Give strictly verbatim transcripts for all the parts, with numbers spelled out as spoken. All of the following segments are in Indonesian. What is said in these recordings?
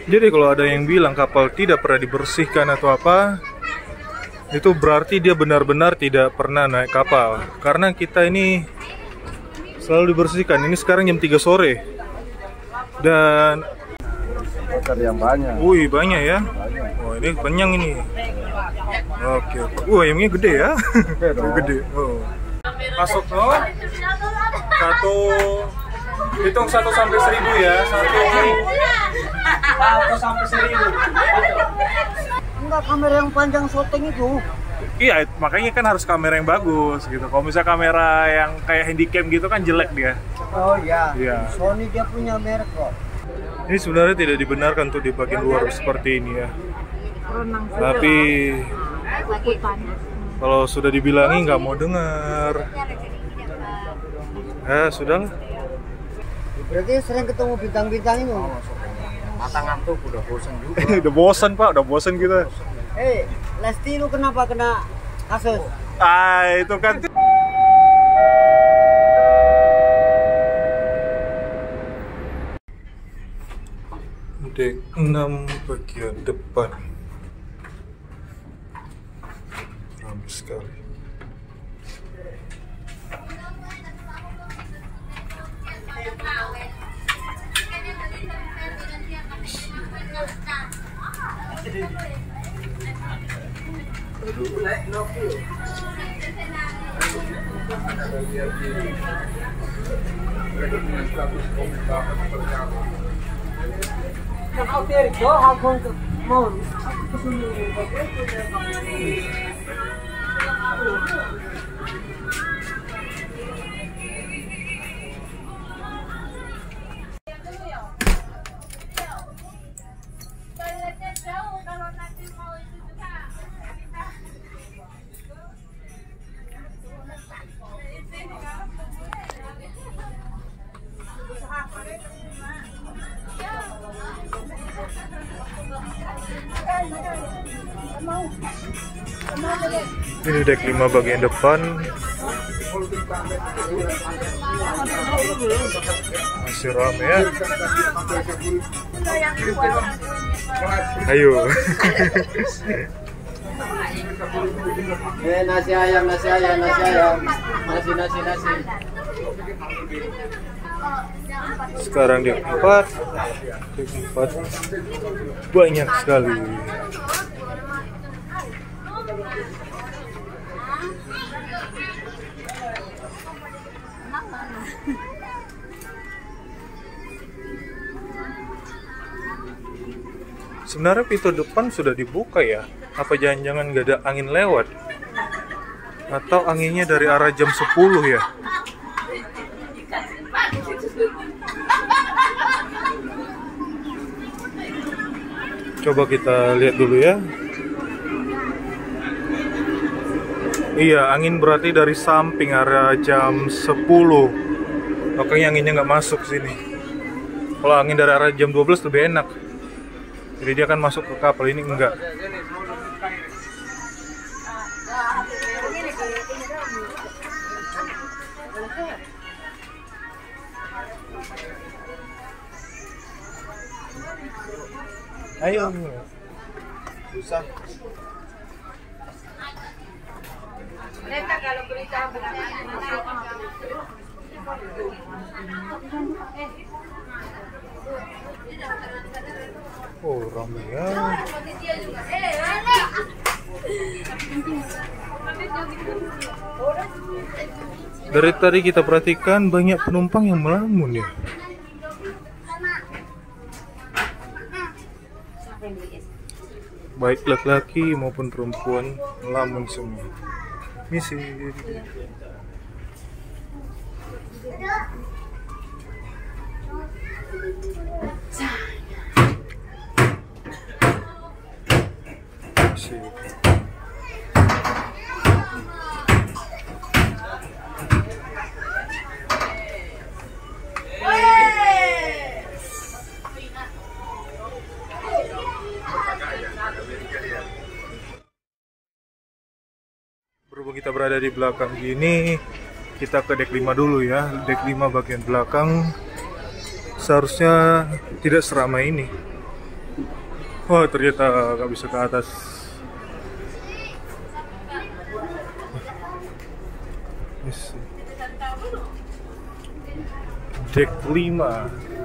Jadi kalau ada yang bilang kapal tidak pernah dibersihkan atau apa, itu berarti dia benar-benar tidak pernah naik kapal. Karena kita ini selalu dibersihkan. Ini sekarang jam tiga sore. Dan Ikan yang banyak. wih, banyak ya. Banyak. Oh, ini kenyang ini. Oke, oke. Wah, ayamnya gede ya. Gede. Oh. Masuk tuh. Satu. Hitung satu sampai seribu ya. Satu. Satu sampai seribu. Enggak, kamera yang panjang syuting itu. Iya, makanya kan harus kamera yang bagus gitu. Kalau misalnya kamera yang kayak handycam gitu kan jelek dia. Oh iya. Iya. Sony dia punya merek kok. Ini sebenarnya tidak dibenarkan untuk di bagian luar seperti ini ya. Tapi kalau sudah dibilangi nggak mau dengar. Ya sudahlah. Berarti sering ketemu bintang-bintang itu. Mata ngantuk, udah bosan juga. Udah bosan pak, udah bosan kita. Eh, Lesti lu kenapa kena kasus? Ah itu kan. Dek enam bagian depan. Ramai sekali. Ini dek lima bagian depan. Masih rame ya. Ayo. Eh, nasi ayam, nasi ayam, nasi ayam. Nasi, nasi, nasi. Sekarang dek empat. Dek empat. Banyak sekali. Sebenarnya pintu depan sudah dibuka ya. Apa jangan-jangan gak ada angin lewat? Atau anginnya dari arah jam sepuluh ya? Coba kita lihat dulu ya. Iya, angin berarti dari samping arah jam sepuluh. Makanya anginnya nggak masuk sini. Kalau angin dari arah jam dua belas lebih enak. Jadi dia akan masuk ke kapal, ini enggak. Ayo. Susah. Neta kalau berita Oh, ramai ya. Dari tadi kita perhatikan banyak penumpang yang melamun ya. Baik laki-laki maupun perempuan melamun semua. Misi. Berhubung kita berada di belakang gini, kita ke dek lima dulu ya. Dek lima bagian belakang seharusnya tidak seramai ini. Wah, ternyata nggak bisa ke atas. Dek lima.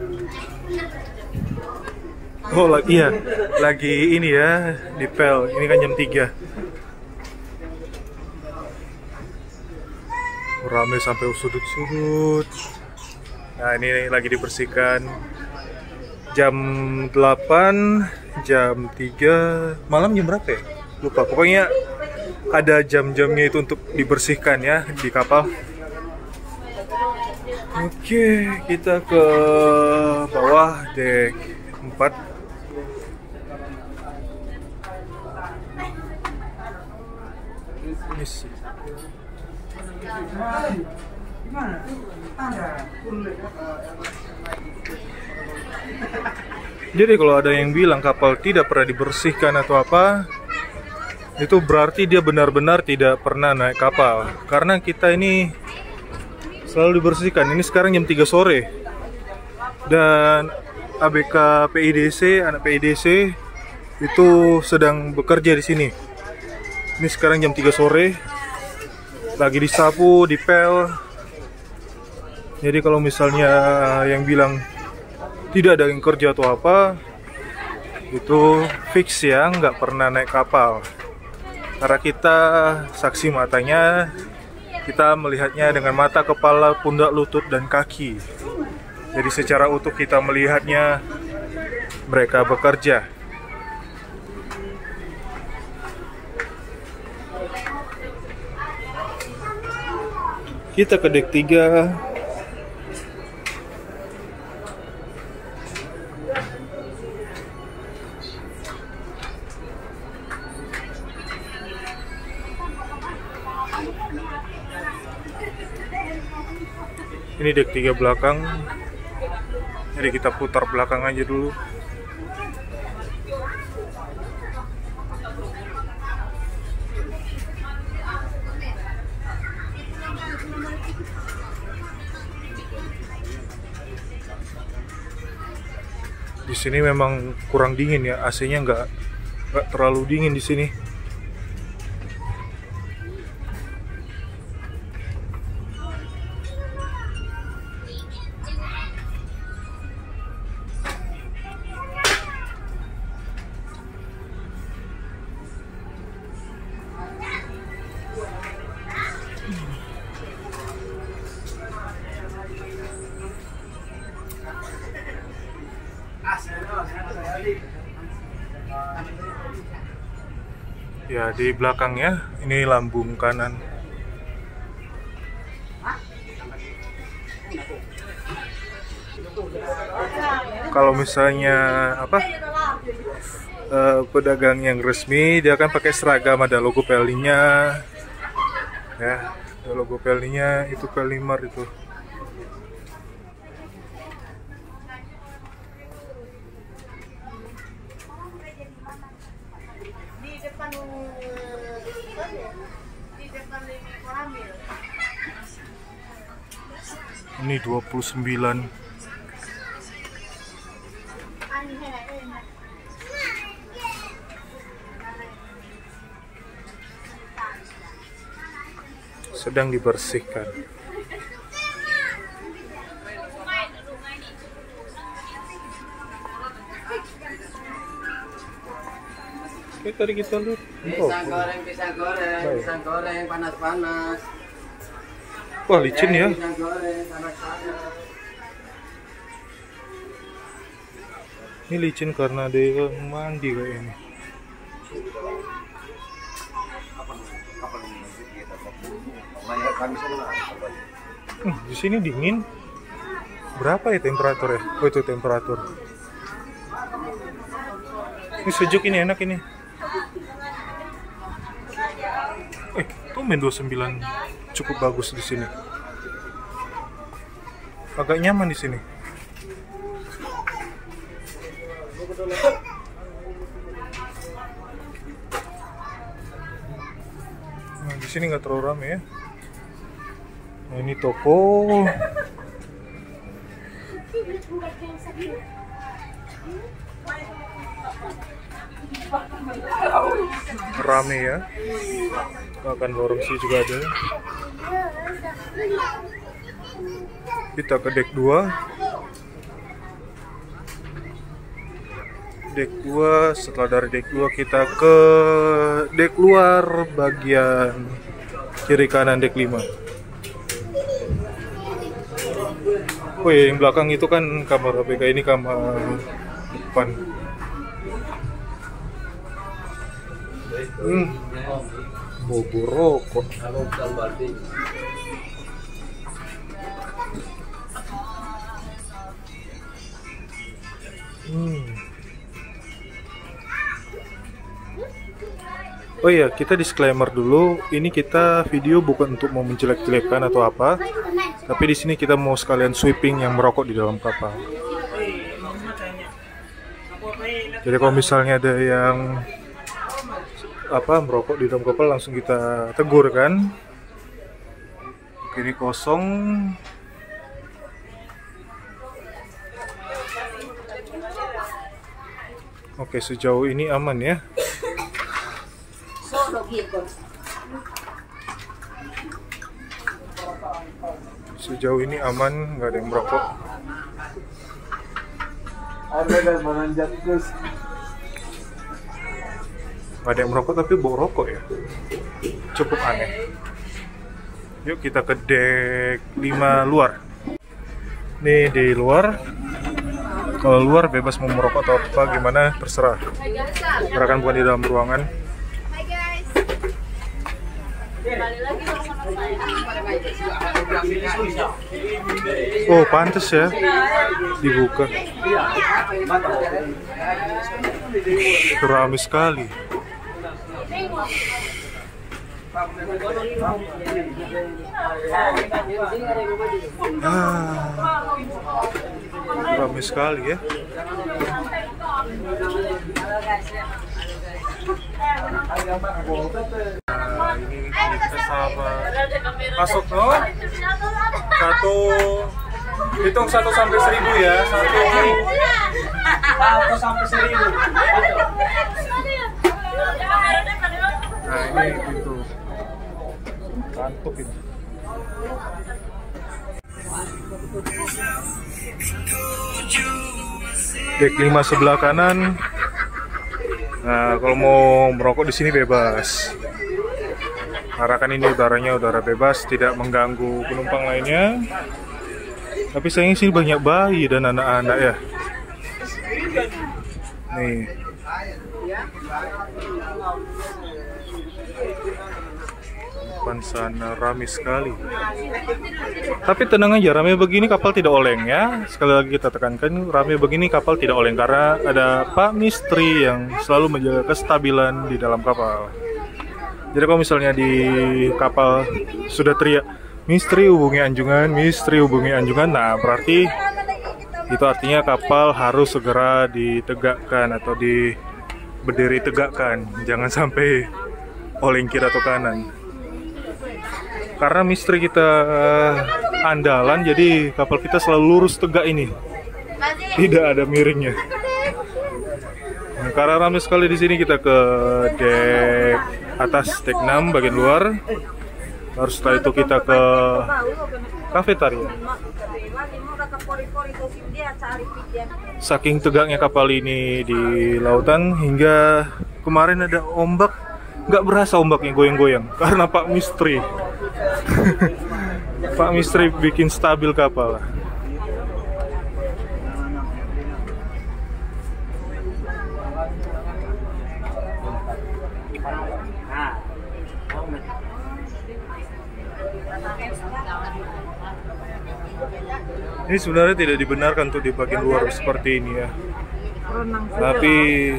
Oh, lagi iya, lagi ini ya di pel. Ini kan jam tiga. Ramai sampai sudut-sudut. Nah, ini lagi dibersihkan. Jam delapan, jam tiga, malam jam berapa ya? Lupa. Pokoknya ada jam-jamnya itu untuk dibersihkan ya di kapal. Oke, kita ke bawah dek empat. Misi. Jadi kalau ada yang bilang kapal tidak pernah dibersihkan atau apa, itu berarti dia benar-benar tidak pernah naik kapal. Karena kita ini selalu dibersihkan. Ini sekarang jam tiga sore. Dan A B K P I D C, anak P I D C itu sedang bekerja di sini. Ini sekarang jam tiga sore. Lagi disapu, dipel. Jadi kalau misalnya yang bilang tidak ada yang kerja atau apa, itu fix ya, nggak pernah naik kapal. Karena kita saksi matanya, kita melihatnya dengan mata, kepala, pundak, lutut, dan kaki. Jadi secara utuh kita melihatnya mereka bekerja. Kita ke dek tiga. Ini dek tiga belakang. Jadi kita putar belakang aja dulu. Di sini memang kurang dingin ya, A C-nya nggak nggak terlalu dingin di sini. Ya, di belakangnya ini lambung kanan. Kalau misalnya apa uh, pedagang yang resmi, dia akan pakai seragam, ada logo Pelni-nya. Ya, ada logo Pelni-nya, itu Pelnimar itu. Ini dua puluh sembilan. Sedang dibersihkan. Oke, tadi kita lihat. Pisang goreng, pisang goreng, pisang goreng panas-panas. Wah, licin ya. Pisang goreng panas-panas. Ini licin karena dia mandi kayaknya. Hmm, di sini dingin. Berapa ya temperatur ya? Oh, itu temperatur. Ini sejuk, ini enak ini. Eh, tumben dua puluh sembilan cukup bagus di sini. Agak nyaman di sini. Nah, di sini nggak terlalu ramai ya. Nah, ini toko. rame ya. Bahkan lorong sini juga ada. Kita ke deck dua. Deck dua, setelah dari deck dua kita ke deck luar bagian kiri kanan deck lima. Oh iya, yang belakang itu kan kamar A B K, ini kamar depan. Hmm. Bobo rokok. Hmm. Oh iya, kita disclaimer dulu. Ini kita video bukan untuk mau menjelek-jelekan atau apa, tapi di sini kita mau sekalian sweeping yang merokok di dalam kapal. Jadi kalau misalnya ada yang apa merokok di dalam kapal, langsung kita tegur kan. Kiri kosong. Oke, sejauh ini aman ya. Sejauh ini aman, nggak ada yang merokok. Nggak ada yang merokok tapi bau rokok ya. Cukup aneh. Yuk kita ke deck lima luar. Nih di luar. Kalau luar bebas mau merokok atau apa gimana terserah. Karena bukan di dalam ruangan. Hai guys. Kembali lagi bersama saya. Oh pantes ya dibuka. Ramai sekali. Ah, ramai sekali ya. Nah, ini kita sama masuk no. Satu, hitung satu sampai seribu ya. Satu, satu sampai seribu. Nah ini pintu. Kantuk ini. Deck lima sebelah kanan. Nah, kalau mau merokok di sini bebas. Karena kan ini udaranya udara bebas, tidak mengganggu penumpang lainnya. Tapi sayangnya sini banyak bayi dan anak-anak ya. Nih. Depan sana ramai sekali. Tapi tenang aja, ramai begini kapal tidak oleng ya. Sekali lagi kita tekankan, ramai begini kapal tidak oleng karena ada Pak Mistri yang selalu menjaga kestabilan di dalam kapal. Jadi kalau misalnya di kapal sudah teriak Mistri hubungi anjungan, Mistri hubungi anjungan, nah berarti itu artinya kapal harus segera ditegakkan atau di berdiri tegakkan, jangan sampai oleng kiri atau kanan. Karena Mistri kita andalan, jadi kapal kita selalu lurus tegak ini, tidak ada miringnya. Nah, karena ramai sekali di sini, kita ke deck atas, deck enam bagian luar. Lalu setelah itu kita ke kafetaria. Saking tegaknya kapal ini di lautan hingga kemarin ada ombak, nggak berasa ombaknya goyang-goyang karena Pak Mistri. Pak Mistri bikin stabil kapal. Ini sebenarnya tidak dibenarkan untuk di bagian luar seperti ini ya. Tapi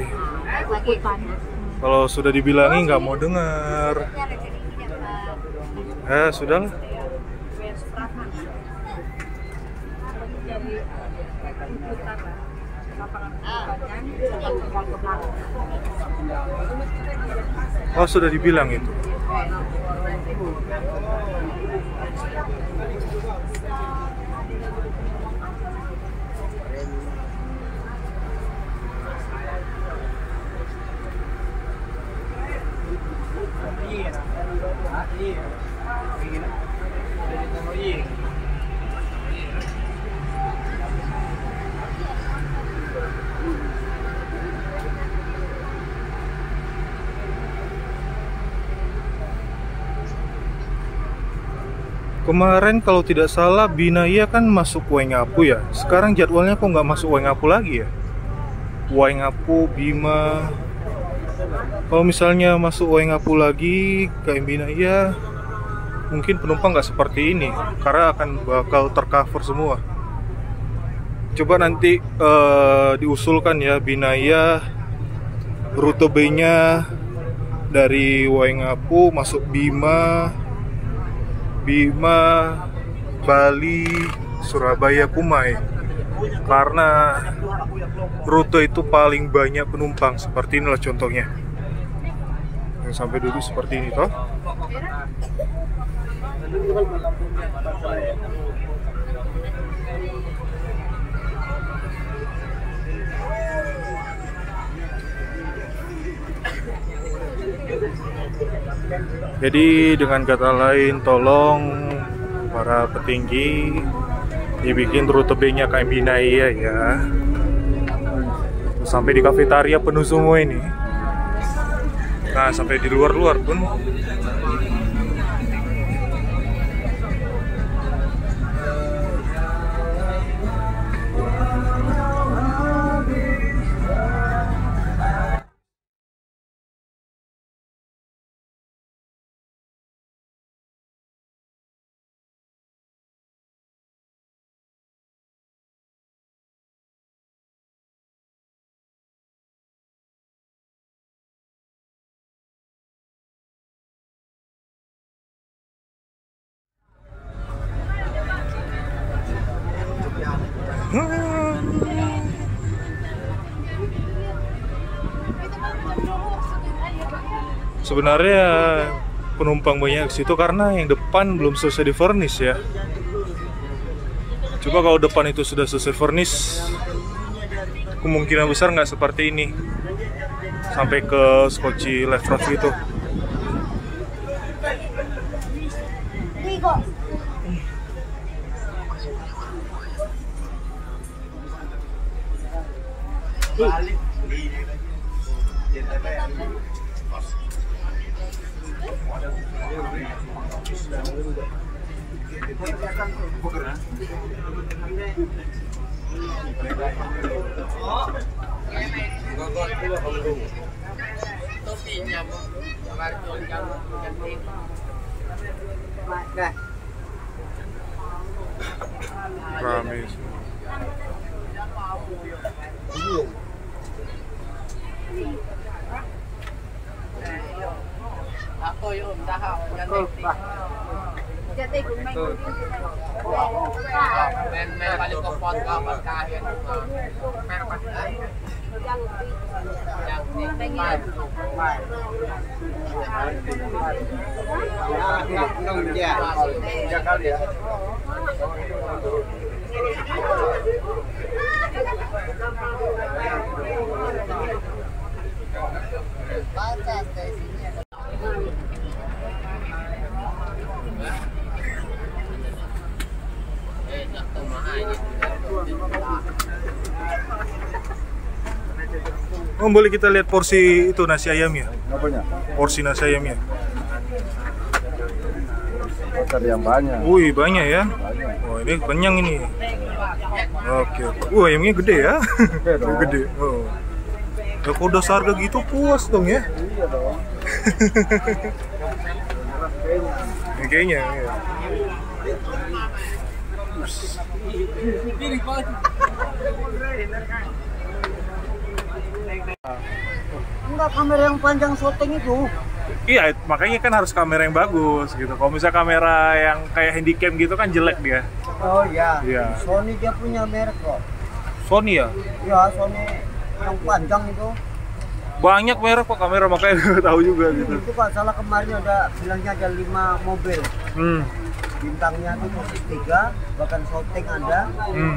kalau sudah dibilangi nggak mau dengar. Ya sudahlah. Oh sudah dibilang itu. Kemarin kalau tidak salah Binaya kan masuk Waingapu ya. Sekarang jadwalnya kok nggak masuk Waingapu lagi ya? Waingapu, Bima. Kalau misalnya masuk Waingapu lagi K M Binaya, mungkin penumpang nggak seperti ini karena akan bakal tercover semua. Coba nanti uh, diusulkan ya Binaya rute B-nya dari Waingapu masuk Bima, Bima, Bali, Surabaya, Kumai, karena rute itu paling banyak penumpang. Seperti inilah contohnya yang sampai duduk seperti ini toh. Jadi dengan kata lain, tolong para petinggi dibikin rute B-nya K M Binaya ya. Sampai di kafetaria penuh semua ini. Nah, sampai di luar-luar pun. Sebenarnya penumpang banyak ke situ karena yang depan belum selesai di furnish ya. Coba kalau depan itu sudah selesai furnish, kemungkinan besar nggak seperti ini sampai ke Skoci Lefroth gitu. Rame. Ako yun, dahaw. Jadi may men men paling ko pot ka pagkain. Pero pa yang tinggal nung dia tiga kali ya. Baca stasiunnya. Oh, boleh kita lihat porsi itu nasi ayamnya? Apanya? Porsi nasi ayamnya. Bakar yang banyak. Wih, banyak ya. Banyak. Oh, ini kenyang ini. Oke, oke. Wah, ayamnya gede ya. Gede dong. Gede. Oh. Ya, kalau udah seharga gitu puas dong ya. Iya dong. Ya, kayaknya. Ya. Enggak, kamera yang panjang syuting itu. Iya, makanya kan harus kamera yang bagus gitu. Kalau misalnya kamera yang kayak handycam gitu kan jelek dia. Oh iya. Iya. Sony dia punya merek kok. Sony ya? Iya, Sony yang panjang itu. Banyak merek kok kamera, makanya nggak tahu juga gitu. Itu Pak, salah kemarin ada bilangnya ada lima mobil. Hmm. Bintangnya itu posisi tiga, bahkan syuting ada. Hmm.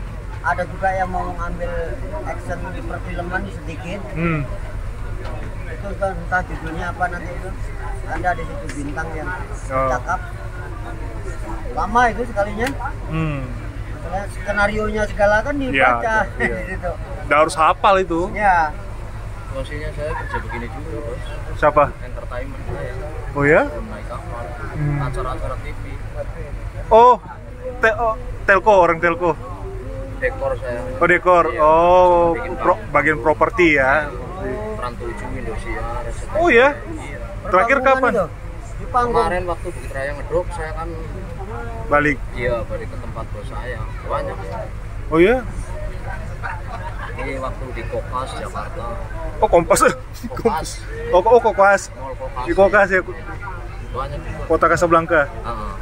Ada juga yang mau ngambil action di perfilman sedikit. Hmm. Itu kan entah judulnya apa nanti itu. Ada di situ bintang yang Oh. cakep. Lama itu sekalinya. Hmm. Soalnya skenario-nya segala kan dibaca Iya, iya. di situ. Udah harus hafal itu. Ya. Posisinya saya kerja begini juga bos. Siapa? Entertainment saya. Oh ya? Naik kapal. Hmm. Acara-acara T V. Oh, te- oh, telco, orang telco. Dekor saya. Oh dekor. Iya. Oh, Bikin pro, bagian properti ya. Trans tujuh Indosiar. Oh ya? Iya. Terakhir Perpanggungan kapan? itu, di panggung. Kemarin waktu Bukit Raya ngedrop saya kan Balik. iya balik ke tempat bos saya. Banyak. Oh ya? Ini waktu di Kokas Jakarta. Oh Kompas. Kokas. Oh, oh Kokas. Mall Kokas. Di Kokas ya. Banyak juga. Kota Casablanca. Heeh.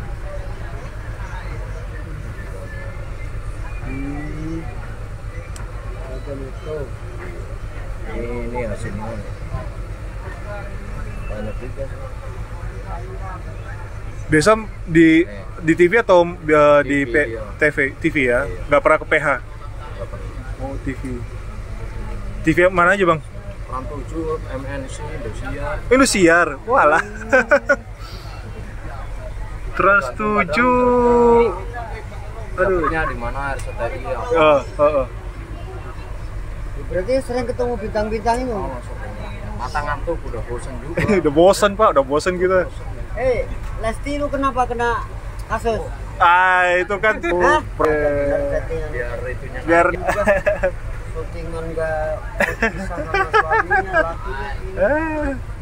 Hmm. Macam itu. Ini ini hasilnya. Banyak juga. Biasa di di T V atau uh, di T V, P- iya. T V T V ya? Iya. Nggak pernah ke P H. Berapa? Oh T V. T V yang mana aja bang? Trans tujuh, M N C, Indosiar. Indosiar. Walah. Trans tujuh. Aduh. Dapetnya di mana R C T I ya. Oh, oh, oh. Berarti sering ketemu bintang-bintang itu. Oh, sering. Mata ngantuk udah bosen juga. Udah bosan pak, udah bosan kita. Eh, Lesti lu kenapa kena kasus? Ah itu kan tuh. Hah? pre- Biar itunya Biar. Syutingan enggak bisa sama suaminya, lakinya. Eh,